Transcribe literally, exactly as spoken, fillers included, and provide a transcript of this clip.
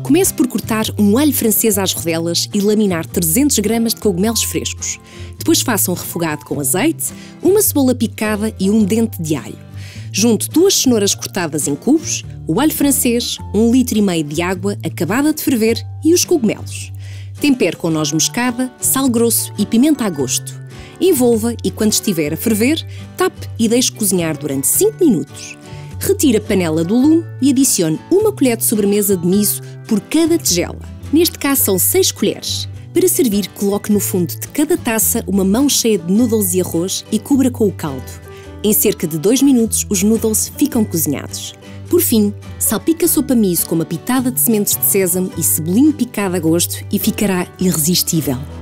Comece por cortar um alho francês às rodelas e laminar trezentos gramas de cogumelos frescos. Depois faça um refogado com azeite, uma cebola picada e um dente de alho. Junte duas cenouras cortadas em cubos, o alho francês, um litro e meio de água acabada de ferver e os cogumelos. Tempere com noz moscada, sal grosso e pimenta a gosto. Envolva e, quando estiver a ferver, tape e deixe cozinhar durante cinco minutos. Retire a panela do lume e adicione uma colher de sobremesa de miso por cada tigela. Neste caso são seis colheres. Para servir, coloque no fundo de cada taça uma mão cheia de noodles e arroz e cubra com o caldo. Em cerca de dois minutos, os noodles ficam cozinhados. Por fim, salpique a sopa miso com uma pitada de sementes de sésamo e cebolinho picado a gosto e ficará irresistível.